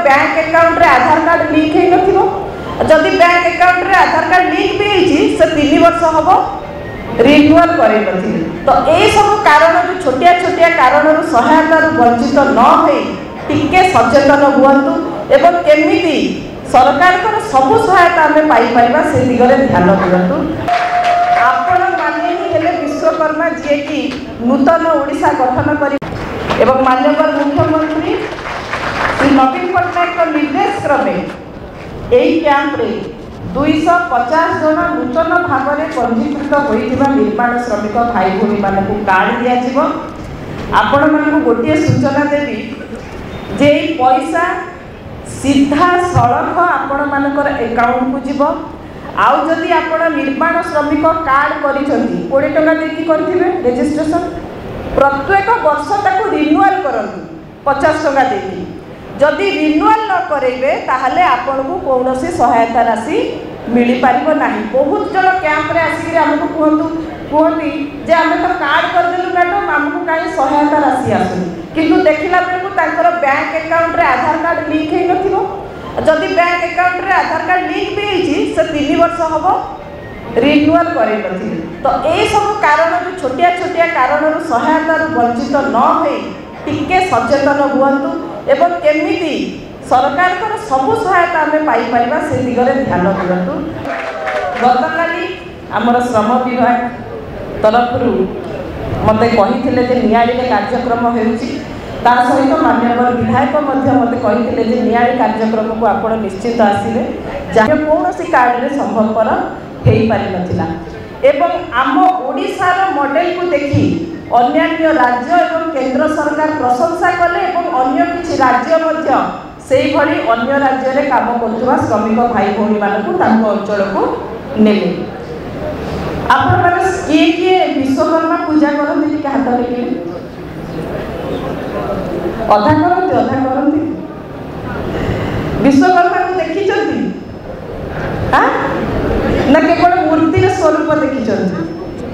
Bank account रे आधार card link है नथिबो जदि बैंक अकाउंट रे आधार कार्ड लिंक भी होईची से 3 वर्ष हबो रिन्यूअल करे नथि तो ए सब कारण जो छोटिया छोटिया कारण रु सहायता रु वंचित न होई टिके सचेतन हुअन्तु एवं केमिति सरकार को सब सहायता हमें पाई परिबा से दिगरे ध्यान दियन्तु आपण माने ही हेले विश्वकर्मा जे कि नूतन ओडिशा गठन करी एवं माननीय मुख्यमंत्री श्री नवीन पट्टनायक निर्देश क्रमे यही कैंप रे 250 जन नूतन भाव में पंजीकृत होता निर्माण श्रमिक भाई भूमि मान कार्ड दिज्व आपण मानक गोटे सूचना देवी जे पैसा सीधा सड़क आपण मानकर अकाउंट को जीव आउ जदि आपण निर्माण श्रमिक कार्ड करिसेंती 20 टका देकी करथिबे रजिस्ट्रेशन प्रत्येक वर्ष ताको रिन्यूअल करंतु 50 टका देकी जदि रिन्यूअल न करेबे ताहले आपण को कौनसी सहायता राशि मिली पारिबो नाही। बहुत जन कैंप रे आसी हमको कहती जे आम तो कार्ड करदेलु मैडम आमको कहीं सहायता राशि आसुनी किंतु देखला बेलू तांकर बैंक अकाउंट रे आधार कार्ड लिंक है नथिबो जदि बैंक अकाउंट रे आधार कार्ड लिंक भी होईची से 3 वर्ष हबो रिन्यूअल करे नथि तो ए सब कारण जो छोटिया छोटिया कारण रु सहायता रु वंचित न होई टिके सचेतन हुअन्तु एवं केमिति सरकार को सब सहायता हमें पाई परिबा से दिगरे ध्यान दियन्तु। गतकाली आमर श्रम विभाग तरफ मते कहिथिले जे नियाड़ी कार्यक्रम हेउची ता सहित माननीय विधायक मते कहिथिले जे नियाड़ी कार्यक्रम को आपण निश्चित आसिले जहाँ कौन कार्ड रे संभवपर हो पारि नथिला एवं आम ओडिशार मॉडल को देखी अन्य राज्य एवं केंद्र सरकार प्रशंसा कले एवं अन्य किछि राज्य मध्य सेही भली अन्य राज्य रे काम करथुवा श्रमिक भाई भौणी मानकु तांको अंचल को नेले आपण माने किए विश्वकर्मा पूजा करथि कि हाथ लेके अधा करथि विश्वकर्मा को देखि चंती हां ना केवल मूर्तिर स्वरूप देखी चंती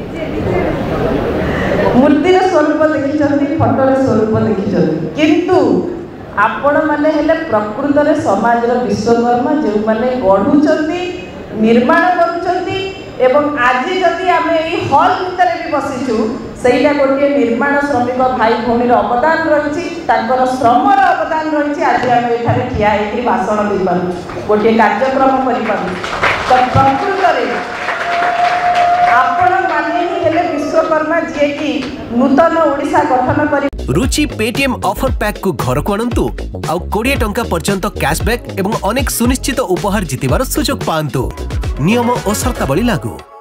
मूर्तिर स्वरूप देखी चंती फोटोर स्वरूप देखी चंती किंतु आपण माने हेले प्रकृत रे समाज रो विश्वकर्मा जे माने गढुचंती निर्माण करूचंती एवं आज जदि आम यही हॉल भितर भी बसीचु सहीटा गोटे निर्माण श्रमिक भाई भौणी अवदान रही श्रमर अवदान रही आज आम ये ठिया होकर भाषण दे पार गोटे कार्यक्रम कर तो प्रकृत आपण माने ही हेले विश्वकर्मा जे कि नूतन ओडिशा गठन कर रुचि पेटीएम ऑफर पैक को घर को आणंतु आउ 20 टंका पर्यंत कैशबैक एवं अनेक सुनिश्चित उपहार जितिबार सुजोग पांतु नियम और शर्तावली लागू।